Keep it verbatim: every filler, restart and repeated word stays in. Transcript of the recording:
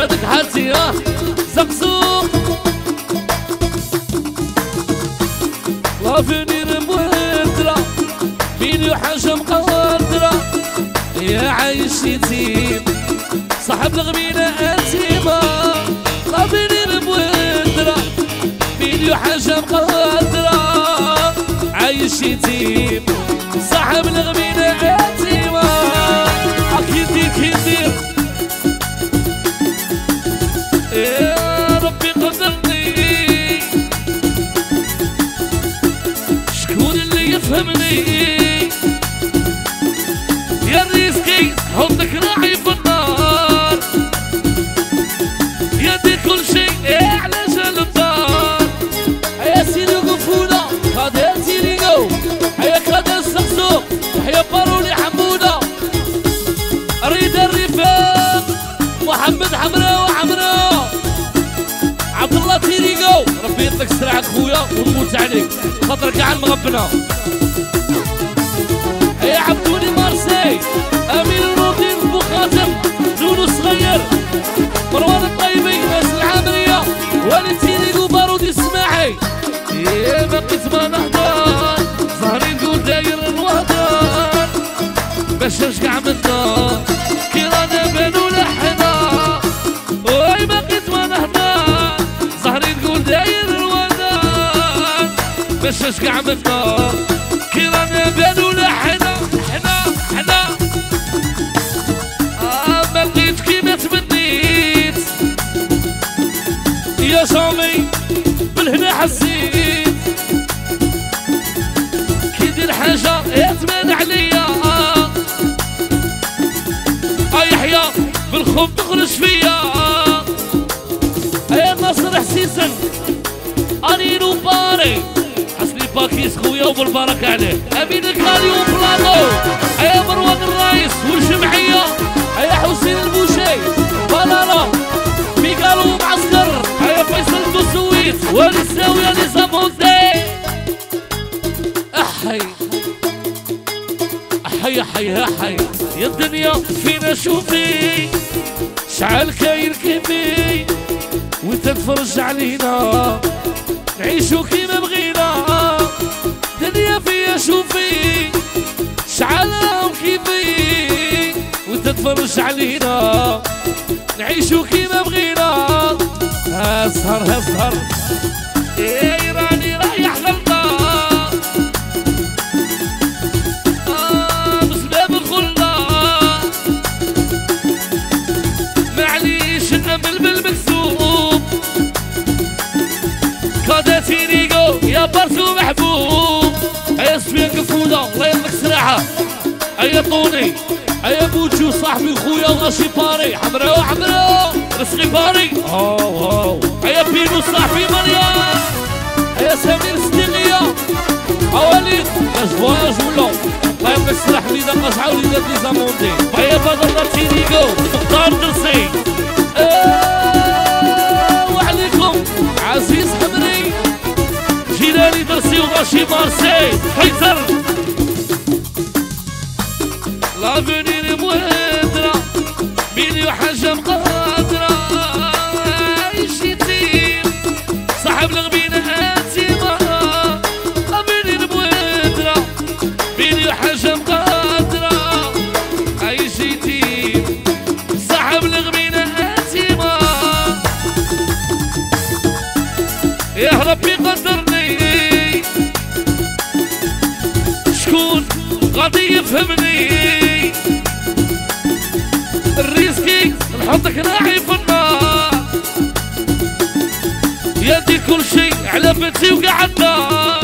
هذيك حالتي ها زقزوق لافينير مهدرة مين حاجة مقدرة يا عايش يتيم صاحب الغبينة أتيمة لافينير مهدرة مين حاجة مقدرة عايش يتيم صاحب الغبينة أتيمة أكيد دير كيدير يا ربي قدرني شكون اللي يفهمني يا ريسكي حطك راعي في النار يدي كل شيء على جال الدار هيا سيري قفولة هذا سيري قو هيا كذا السقسوق هيا بارولي حمودة ريد الرفاق محمد حمراء وحمراء عبد الله تيريقو ربي يطلق سرعك خويا ونموت عليك خاطرك عن مغبنا يا عبدوني مارسي امين الروتين بو خاتم نونو صغير مروان الطيبي ناس العامريه والد تيريقو بارودي السماحي يا بقيت ما نهضر ظهري نقول داير الوهدان باش نرجع من الدار كي رانا بانو لحنا وي بقيت ما نهضر ظهري نقول داير الوهدان باش نرجع من الدار كي رانا بانو لحنا حنا حنا آه ما لقيت كيما تمنيت يا صامي بالهنا حسيت كي دير حاجة يتمنى عليا آه يحيى بالخوف تخرج فيا يا ناصر حسيسن أنينو باري حسني باكيس خويا وبالبركة عليه أمين الكالي وبلاطو يا مروان الرئيس والجمعية يا حسين البوشي بلالا ميكالو معسكر يا فيصل دوسويت والزاوية لزامونتي أحي أحي أحي أحي يا الدنيا فينا شوفي شعل كاين كيفي وانت تفرج علينا نعيشو كيما بغينا دنيا فيا شوفي شعل كيفي وانت تفرج علينا نعيشو كيما بغينا اسهر اسهر ايه راني رايح غلطة اه بسباب الخلة معليش النمل بالمكسوب كادا تيريقو يا بارسو محبوب يا سفيان قفودة الله يرضيك سراحة يا طوني يا بوجو صاحبي خويا غاشي باري حمراء حمراء رزقي باري اوه اوه يا بينو صاحبي مريم يا سمير صديقية اواليك اش فواج ولا الله يرضيك سراح وليدة قشعة وليدة ليزاموندي يا بدر تيريقو مختار درسي وعليكم عزيز حمري جيلاني درسي وغاشي مارسي حيدر لافينير مهدرة مين حاجة مقدرة عايش يتيم صاحب الغبينة أتيمة لافينير مهدرة مين حاجة مقدرة عايش يتيم صاحب الغبينة أتيمة يا ربي قدرني شكون غادي يفهمني الريسكي نحطك راعي في النار يدي كل شيء على بنتي وقعدنا